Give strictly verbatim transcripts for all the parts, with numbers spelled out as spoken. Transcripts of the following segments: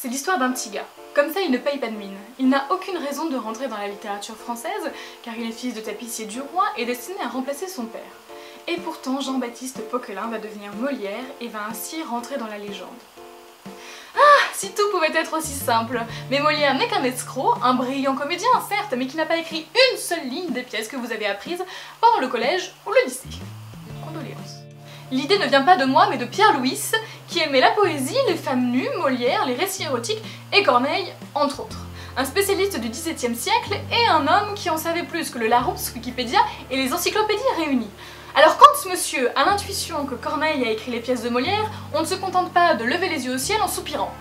C'est l'histoire d'un petit gars. Comme ça, il ne paye pas de mine. Il n'a aucune raison de rentrer dans la littérature française, car il est fils de tapissier du roi et destiné à remplacer son père. Et pourtant, Jean-Baptiste Poquelin va devenir Molière et va ainsi rentrer dans la légende. Ah, si tout pouvait être aussi simple! Mais Molière n'est qu'un escroc, un brillant comédien certes, mais qui n'a pas écrit une seule ligne des pièces que vous avez apprises pendant le collège ou le lycée. Condoléances. L'idée ne vient pas de moi, mais de Pierre Louis, qui aimait la poésie, les femmes nues, Molière, les récits érotiques et Corneille, entre autres. Un spécialiste du dix-septième siècle et un homme qui en savait plus que le Larousse, Wikipédia et les encyclopédies réunies. Alors quand ce monsieur a l'intuition que Corneille a écrit les pièces de Molière, on ne se contente pas de lever les yeux au ciel en soupirant.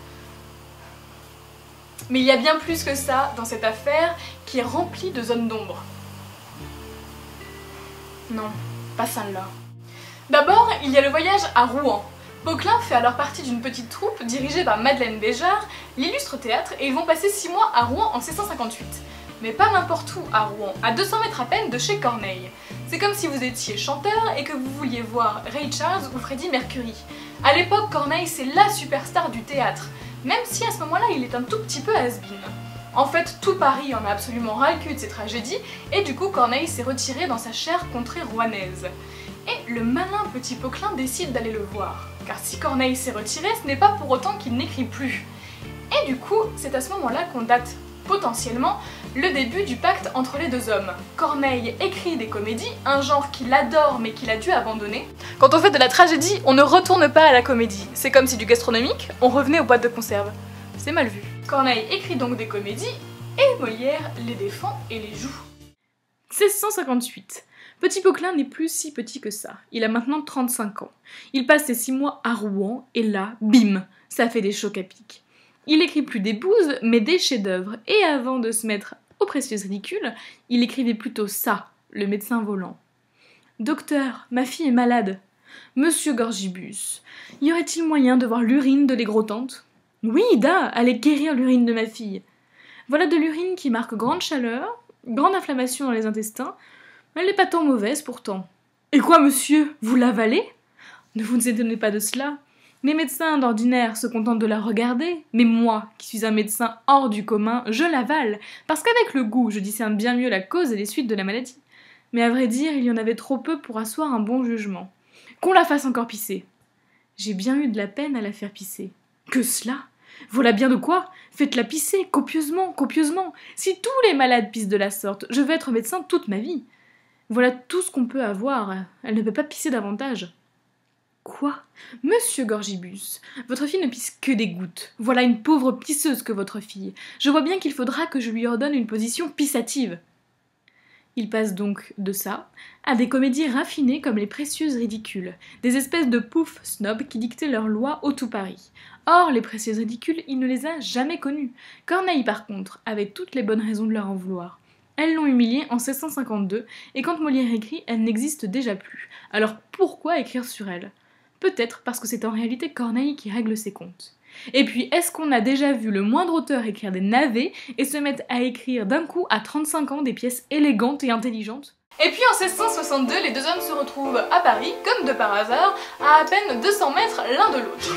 Mais il y a bien plus que ça dans cette affaire qui est remplie de zones d'ombre. Non, pas celle-là. D'abord, il y a le voyage à Rouen. Poquelin fait alors partie d'une petite troupe dirigée par Madeleine Béjart, l'illustre théâtre, et ils vont passer six mois à Rouen en seize cent cinquante-huit. Mais pas n'importe où à Rouen, à deux cents mètres à peine de chez Corneille. C'est comme si vous étiez chanteur et que vous vouliez voir Ray Charles ou Freddie Mercury. À l'époque, Corneille c'est la superstar du théâtre, même si à ce moment-là il est un tout petit peu has-been. En fait, tout Paris en a absolument ras le cul de ces tragédies, et du coup Corneille s'est retiré dans sa chère contrée rouennaise. Et le malin petit Poquelin décide d'aller le voir. Car si Corneille s'est retiré, ce n'est pas pour autant qu'il n'écrit plus. Et du coup, c'est à ce moment-là qu'on date potentiellement le début du pacte entre les deux hommes. Corneille écrit des comédies, un genre qu'il adore mais qu'il a dû abandonner. Quand on fait de la tragédie, on ne retourne pas à la comédie. C'est comme si du gastronomique, on revenait aux boîtes de conserve. C'est mal vu. Corneille écrit donc des comédies, et Molière les défend et les joue. seize cent cinquante-huit. Petit Poquelin n'est plus si petit que ça. Il a maintenant trente-cinq ans. Il passe ses six mois à Rouen, et là, bim, ça fait des chocs à pic. Il écrit plus des bouses, mais des chefs-d'œuvre, et avant de se mettre aux précieuses ridicules, il écrivait plutôt ça, le médecin volant. Docteur, ma fille est malade. Monsieur Gorgibus, y aurait-il moyen de voir l'urine de l'égros-tante? Oui, da, allez guérir l'urine de ma fille. Voilà de l'urine qui marque grande chaleur, grande inflammation dans les intestins. Elle n'est pas tant mauvaise pourtant. Et quoi, monsieur, vous l'avalez? Ne vous étonnez pas de cela. Les médecins d'ordinaire se contentent de la regarder, mais moi, qui suis un médecin hors du commun, je l'avale, parce qu'avec le goût, je discerne bien mieux la cause et les suites de la maladie. Mais à vrai dire, il y en avait trop peu pour asseoir un bon jugement. Qu'on la fasse encore pisser. J'ai bien eu de la peine à la faire pisser. Que cela? Voilà bien de quoi? Faites-la pisser, copieusement, copieusement. Si tous les malades pissent de la sorte, je vais être médecin toute ma vie. Voilà tout ce qu'on peut avoir. Elle ne peut pas pisser davantage. Quoi? Monsieur Gorgibus, votre fille ne pisse que des gouttes. Voilà une pauvre pisseuse que votre fille. Je vois bien qu'il faudra que je lui ordonne une position pissative. Il passe donc de ça à des comédies raffinées comme les Précieuses ridicules, des espèces de poufs snobs qui dictaient leurs lois au tout Paris. Or, les Précieuses ridicules, il ne les a jamais connues. Corneille, par contre, avait toutes les bonnes raisons de leur en vouloir. Elles l'ont humiliée en seize cent cinquante-deux, et quand Molière écrit, elle n'existe déjà plus. Alors pourquoi écrire sur elle? Peut-être parce que c'est en réalité Corneille qui règle ses comptes. Et puis, est-ce qu'on a déjà vu le moindre auteur écrire des navets et se mettre à écrire d'un coup à trente-cinq ans des pièces élégantes et intelligentes? Et puis en seize cent soixante-deux, les deux hommes se retrouvent à Paris, comme de par hasard, à à peine deux cents mètres l'un de l'autre.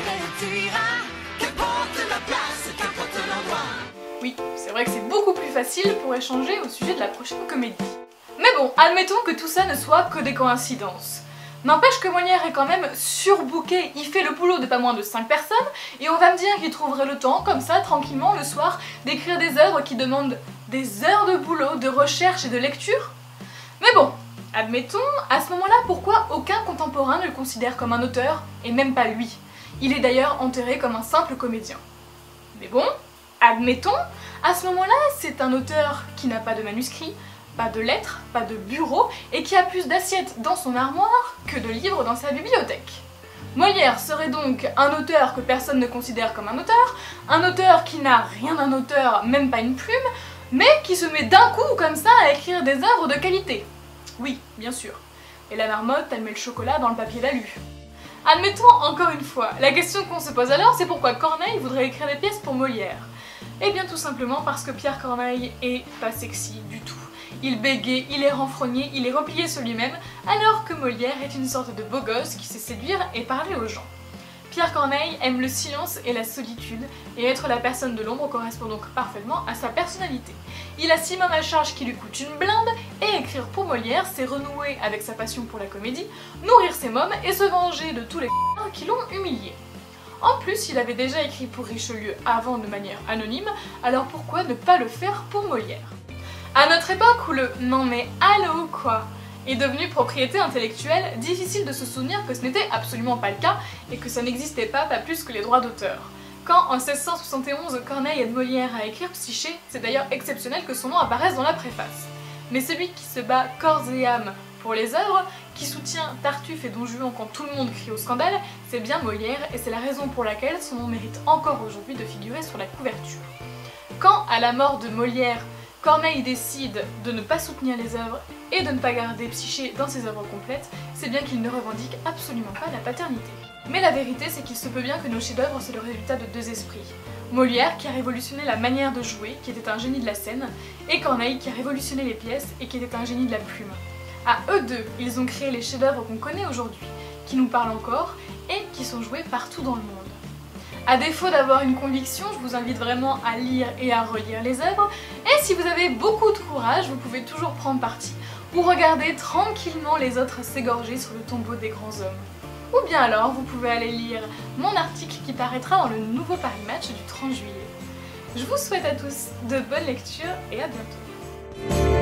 Oui, c'est vrai que c'est beaucoup plus facile pour échanger au sujet de la prochaine comédie. Mais bon, admettons que tout ça ne soit que des coïncidences. N'empêche que Molière est quand même surbooké, il fait le boulot de pas moins de cinq personnes, et on va me dire qu'il trouverait le temps, comme ça, tranquillement, le soir, d'écrire des œuvres qui demandent des heures de boulot, de recherche et de lecture. Mais bon, admettons, à ce moment-là, pourquoi aucun contemporain ne le considère comme un auteur, et même pas lui? Il est d'ailleurs enterré comme un simple comédien. Mais bon, admettons, à ce moment-là, c'est un auteur qui n'a pas de manuscrit, pas de lettres, pas de bureau, et qui a plus d'assiettes dans son armoire que de livres dans sa bibliothèque. Molière serait donc un auteur que personne ne considère comme un auteur, un auteur qui n'a rien d'un auteur, même pas une plume, mais qui se met d'un coup comme ça à écrire des œuvres de qualité. Oui, bien sûr. Et la marmotte, elle met le chocolat dans le papier d'alu. Admettons encore une fois, la question qu'on se pose alors, c'est pourquoi Corneille voudrait écrire des pièces pour Molière? Eh bien tout simplement parce que Pierre Corneille est pas sexy du tout. Il bégaye, il est renfrogné, il est replié sur lui-même, alors que Molière est une sorte de beau gosse qui sait séduire et parler aux gens. Pierre Corneille aime le silence et la solitude, et être la personne de l'ombre correspond donc parfaitement à sa personnalité. Il a six mômes à charge qui lui coûtent une blinde, et écrire pour Molière, c'est renouer avec sa passion pour la comédie, nourrir ses mômes et se venger de tous les qui l'ont humilié. En plus, il avait déjà écrit pour Richelieu avant de manière anonyme, alors pourquoi ne pas le faire pour Molière? À notre époque où le « non mais allô quoi » est devenu propriété intellectuelle, difficile de se souvenir que ce n'était absolument pas le cas et que ça n'existait pas, pas plus que les droits d'auteur. Quand en seize cent soixante et onze, Corneille aide Molière à écrire Psyché, c'est d'ailleurs exceptionnel que son nom apparaisse dans la préface. Mais celui qui se bat corps et âme pour les œuvres, qui soutient Tartuffe et Don Juan quand tout le monde crie au scandale, c'est bien Molière et c'est la raison pour laquelle son nom mérite encore aujourd'hui de figurer sur la couverture. Quand, à la mort de Molière, Corneille décide de ne pas soutenir les œuvres et de ne pas garder Psyché dans ses œuvres complètes, c'est bien qu'il ne revendique absolument pas la paternité. Mais la vérité, c'est qu'il se peut bien que nos chefs-d'œuvre soient le résultat de deux esprits. Molière, qui a révolutionné la manière de jouer, qui était un génie de la scène, et Corneille, qui a révolutionné les pièces et qui était un génie de la plume. À eux deux, ils ont créé les chefs-d'œuvre qu'on connaît aujourd'hui, qui nous parlent encore et qui sont joués partout dans le monde. À défaut d'avoir une conviction, je vous invite vraiment à lire et à relire les œuvres, et si vous avez beaucoup de courage, vous pouvez toujours prendre parti ou regarder tranquillement les autres s'égorger sur le tombeau des grands hommes. Ou bien alors, vous pouvez aller lire mon article qui paraîtra dans le nouveau Paris Match du trente juillet. Je vous souhaite à tous de bonnes lectures et à bientôt.